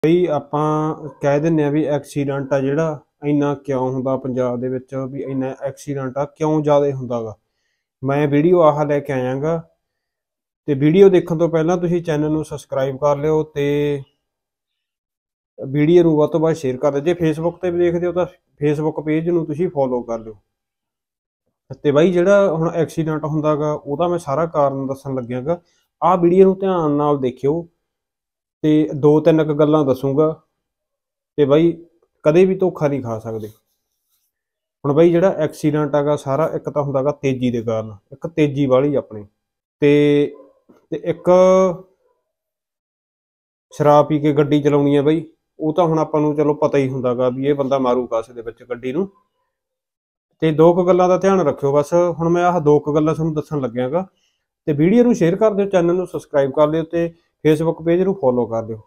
ਬਈ ਆਪਾਂ ਕਹਿ ਦਿੰਦੇ ਆ ਵੀ ਐਕਸੀਡੈਂਟ ਆ ਜਿਹੜਾ ਇੰਨਾ ਕਿਉਂ ਹੁੰਦਾ ਪੰਜਾਬ ਦੇ ਵਿੱਚ, ਵੀ ਇੰਨਾ ਐਕਸੀਡੈਂਟ ਆ ਕਿਉਂ ਜ਼ਿਆਦਾ ਹੁੰਦਾਗਾ। ਮੈਂ ਵੀਡੀਓ ਆਹ ਲੈ ਕੇ ਆਇਆਗਾ, ਤੇ ਵੀਡੀਓ ਦੇਖਣ ਤੋਂ ਪਹਿਲਾਂ ਤੁਸੀਂ ਚੈਨਲ ਨੂੰ ਸਬਸਕ੍ਰਾਈਬ ਕਰ ਲਿਓ ਤੇ ਵੀਡੀਓ ਨੂੰ ਵੱਧ ਤੋਂ ਵੱਧ ਸ਼ੇਅਰ ਕਰ ਦਿਓ। ਜੇ ਫੇਸਬੁੱਕ ਤੇ ਵੀ ਦੇਖਦੇ ਹੋ ਤਾਂ ਫੇਸਬੁੱਕ ਪੇਜ ਨੂੰ ਤੁਸੀਂ ਫੋਲੋ ਕਰ ਲਿਓ। ਤੇ ਬਾਈ ਜਿਹੜਾ ਹੁਣ ਐਕਸੀਡੈਂਟ ਹੁੰਦਾਗਾ ਉਹਦਾ ਮੈਂ ਸਾਰਾ ਕਾਰਨ ਦੱਸਣ ਲੱਗਿਆਗਾ। ਆਹ ਵੀਡੀਓ ਨੂੰ ਧਿਆਨ ਨਾਲ ਦੇਖਿਓ ਤੇ ਦੋ ਤਿੰਨ ਕੁ ਗੱਲਾਂ ਦੱਸੂਗਾ, ਤੇ ਬਾਈ ਕਦੇ ਵੀ ਧੋਖਾ ਨਹੀਂ ਖਾ ਸਕਦੇ। ਹੁਣ ਬਾਈ ਜਿਹੜਾ ਐਕਸੀਡੈਂਟ ਹੈਗਾ ਸਾਰਾ ਇੱਕ ਤਾਂ ਹੁੰਦਾਗਾ ਤੇਜ਼ੀ ਦੇ ਕਾਰਨ, ਇੱਕ ਤੇਜ਼ੀ ਵਾਲੀ ਆਪਣੇ ਤੇ ਤੇ ਇੱਕ ਸ਼ਰਾਬ ਪੀ ਕੇ ਗੱਡੀ ਚਲਾਉਣੀ ਹੈ ਬਾਈ। ਉਹ ਤਾਂ ਹੁਣ ਆਪਾਂ ਨੂੰ ਚਲੋ ਪਤਾ ਹੀ ਹੁੰਦਾਗਾ ਵੀ ਇਹ ਬੰਦਾ ਮਾਰੂ ਕਾਸੇ ਦੇ ਵਿੱਚ ਗੱਡੀ ਨੂੰ। ਤੇ ਦੋ ਕੁ ਗੱਲਾਂ ਦਾ ਧਿਆਨ ਰੱਖਿਓ ਬਸ। ਹੁਣ ਮੈਂ ਆਹ ਦੋ ਕੁ ਗੱਲਾਂ ਤੁਹਾਨੂੰ ਦੱਸਣ ਲੱਗਿਆਗਾ, ਤੇ ਵੀਡੀਓ ਨੂੰ ਸ਼ੇਅਰ ਕਰ ਦਿਓ, ਚੈਨਲ ਨੂੰ ਸਬਸਕ੍ਰਾਈਬ ਕਰ ਲਿਓ ਤੇ ਫੇਸਬੁੱਕ ਪੇਜ ਨੂੰ ਫੋਲੋ ਕਰ ਲਿਓ।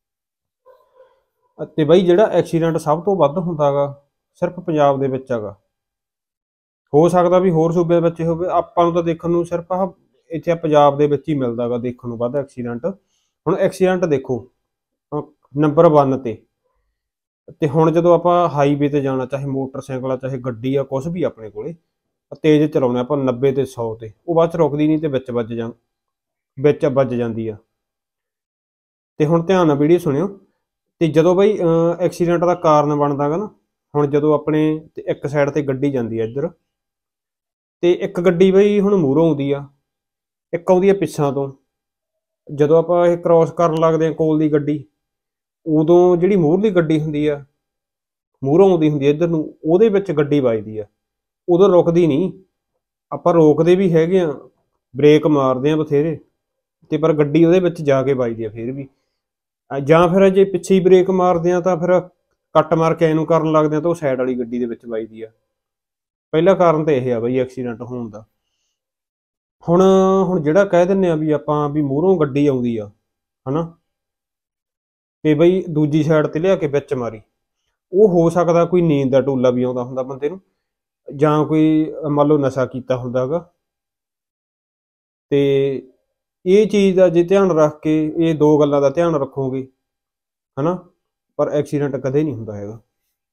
ਤੇ ਬਾਈ ਜਿਹੜਾ ਐਕਸੀਡੈਂਟ ਸਭ ਤੋਂ ਵੱਧ ਹੁੰਦਾਗਾ ਸਿਰਫ ਪੰਜਾਬ ਦੇ ਵਿੱਚ ਹੈਗਾ। ਹੋ ਸਕਦਾ ਵੀ ਹੋਰ ਸੂਬੇ ਵਿੱਚ ਹੋਵੇ, ਆਪਾਂ ਨੂੰ ਤਾਂ ਦੇਖਣ ਨੂੰ ਸਿਰਫ ਆਹ ਇੱਥੇ ਪੰਜਾਬ ਦੇ ਵਿੱਚ ਹੀ ਮਿਲਦਾਗਾ ਦੇਖਣ ਨੂੰ ਵੱਧ ਐਕਸੀਡੈਂਟ। ਹੁਣ ਐਕਸੀਡੈਂਟ ਦੇਖੋ ਨੰਬਰ 1 ਤੇ ਹੁਣ ਜਦੋਂ ਆਪਾਂ ਹਾਈਵੇ ਤੇ ਜਾਣਾ, ਚਾਹੇ ਮੋਟਰਸਾਈਕਲ ਆ ਚਾਹੇ ਗੱਡੀ ਆ ਕੁਛ ਵੀ ਆਪਣੇ ਕੋਲੇ, ਤੇਜ਼ ਚਲਾਉਣੇ ਆਪਾਂ 90 ਤੇ 100 ਤੇ, ਉਹ ਬਾਅਦ ਚ ਰੁਕਦੀ ਨਹੀਂ ਤੇ ਵਿੱਚ ਵੱਜ ਜਾਂਦੀ ਆ। ਤੇ ਹੁਣ ਧਿਆਨ ਨਾਲ ਵੀਡੀਓ ਸੁਣਿਓ। ਤੇ ਜਦੋਂ ਬਈ ਐਕਸੀਡੈਂਟ ਦਾ ਕਾਰਨ ਬਣਦਾਗਾ ਨਾ, ਹੁਣ ਜਦੋਂ ਆਪਣੇ ਤੇ ਇੱਕ ਸਾਈਡ ਤੇ ਗੱਡੀ ਜਾਂਦੀ ਆ ਇੱਧਰ, ਤੇ ਇੱਕ ਗੱਡੀ ਬਈ ਹੁਣ ਮੂਹਰੋਂ ਆਉਂਦੀ ਆ, ਇੱਕ ਆਉਂਦੀ ਆ ਪਿੱਛਾਂ ਤੋਂ। ਜਦੋਂ ਆਪਾਂ ਇਹ ਕ੍ਰਾਸ ਕਰਨ ਲੱਗਦੇ ਆ ਕੋਲ ਦੀ ਗੱਡੀ, ਉਦੋਂ ਜਿਹੜੀ ਮੂਹਰਲੀ ਗੱਡੀ ਹੁੰਦੀ ਆ ਮੂਹਰੋਂ ਆਉਂਦੀ ਹੁੰਦੀ ਆ ਇੱਧਰ ਨੂੰ, ਉਹਦੇ ਵਿੱਚ ਗੱਡੀ ਵੱਜਦੀ ਆ। ਉਦੋਂ ਰੁਕਦੀ ਨਹੀਂ, ਆਪਾਂ ਰੋਕਦੇ ਵੀ ਹੈਗੇ ਆ, ਬ੍ਰੇਕ ਮਾਰਦੇ ਆ ਬਥੇਰੇ, ਤੇ ਪਰ ਗੱਡੀ ਉਹਦੇ ਵਿੱਚ ਜਾ ਕੇ ਵੱਜਦੀ ਆ ਫਿਰ ਵੀ। ਜਾਂ ਫਿਰ ਜੇ ਪਿੱਛੇ ਹੀ ਬ੍ਰੇਕ ਮਾਰਦੇ ਆ ਤਾਂ ਫਿਰ ਕੱਟ ਮਾਰ ਕੇ ਇਹਨੂੰ ਕਰਨ ਲੱਗਦੇ ਆ ਤਾਂ ਉਹ ਸਾਈਡ ਵਾਲੀ ਗੱਡੀ ਦੇ ਵਿੱਚ ਵੱਜਦੀ ਆ। ਪਹਿਲਾ ਕਾਰਨ ਤਾਂ ਇਹ ਆ ਬਈ ਐਕਸੀਡੈਂਟ ਹੋਣ ਦਾ। ਹੁਣ ਹੁਣ ਜਿਹੜਾ ਕਹਿ ਦਿੰਦੇ ਆ ਵੀ ਆਪਾਂ ਵੀ ਮੂਹਰੋਂ ਗੱਡੀ ਆਉਂਦੀ ਆ ਹਨਾ, ਤੇ ਬਈ ਦੂਜੀ ਸਾਈਡ ਤੇ ਲਿਆ ਕੇ ਵਿੱਚ ਮਾਰੀ, ਉਹ ਹੋ ਸਕਦਾ ਕੋਈ ਨੀਂਦ ਦਾ ਟੋਲਾ ਵੀ ਆਉਂਦਾ ਹੁੰਦਾ ਬੰਦੇ ਨੂੰ, ਜਾਂ ਕੋਈ ਮੰਨ ਲਓ ਨਸ਼ਾ ਕੀਤਾ ਹੁੰਦਾਗਾ। ਤੇ ਇਹ ਚੀਜ਼ ਦਾ ਜੇ ਧਿਆਨ ਰੱਖ ਕੇ ਇਹ ਦੋ ਗੱਲਾਂ ਦਾ ਧਿਆਨ ਰੱਖੋਗੇ ਹਨਾ, ਪਰ ਐਕਸੀਡੈਂਟ ਕਦੇ ਨਹੀਂ ਹੁੰਦਾ ਹੈਗਾ।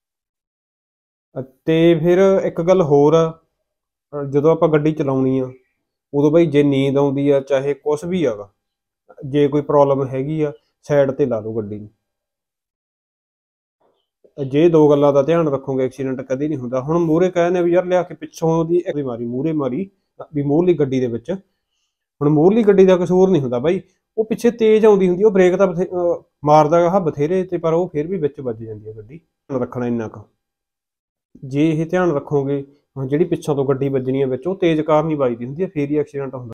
ਤੇ ਫਿਰ ਇੱਕ ਗੱਲ ਹੋਰ ਆ, ਜਦੋਂ ਆਪਾਂ ਗੱਡੀ ਚਲਾਉਣੀ ਆ ਉਦੋਂ ਬਈ ਜੇ ਨੀਂਦ ਆਉਂਦੀ ਆ ਚਾਹੇ ਕੁਛ ਵੀ ਹੈਗਾ, ਜੇ ਕੋਈ ਪ੍ਰੋਬਲਮ ਹੈਗੀ ਆ ਸਾਈਡ ਤੇ ਲਾ ਲਓ ਗੱਡੀ ਨੂੰ। ਜੇ ਦੋ ਗੱਲਾਂ ਦਾ ਧਿਆਨ ਰੱਖੋਗੇ ਐਕਸੀਡੈਂਟ ਕਦੇ ਨਹੀਂ ਹੁੰਦਾ। ਹੁਣ ਮੂਹਰੇ ਕਹਿੰਦੇ ਵੀ ਯਾਰ ਲਿਆ ਕੇ ਪਿੱਛੋਂ ਦੀ ਮਾਰੀ ਮੂਹਰੇ ਮਾਰੀ ਵੀ ਮੂਹਰਲੀ ਗੱਡੀ ਦੇ ਵਿੱਚ, ਹੁਣ ਮੂਹਰਲੀ ਗੱਡੀ ਦਾ ਕਸੂਰ ਨਹੀਂ ਹੁੰਦਾ ਬਾਈ, ਉਹ ਪਿੱਛੇ ਤੇਜ਼ ਆਉਂਦੀ ਹੁੰਦੀ, ਉਹ ਬ੍ਰੇਕ ਤਾਂ ਮਾਰਦਾ ਬਥੇਰੇ ਤੇ ਪਰ ਉਹ ਫਿਰ ਵੀ ਵਿੱਚ ਵੱਜ ਜਾਂਦੀ ਹੈ ਗੱਡੀ। ਰੱਖਣਾ ਇੰਨਾ ਕੁ ਜੇ ਇਹ ਧਿਆਨ ਰੱਖੋਗੇ, ਹੁਣ ਜਿਹੜੀ ਪਿੱਛੋਂ ਤੋਂ ਗੱਡੀ ਵੱਜਣੀ ਹੈ ਵਿੱਚ ਉਹ ਤੇਜ਼ ਕਾਰ ਨਹੀਂ ਵੱਜਦੀ ਹੁੰਦੀ, ਫਿਰ ਹੀ ਐਕਸੀਡੈਂਟ ਹੁੰਦਾ।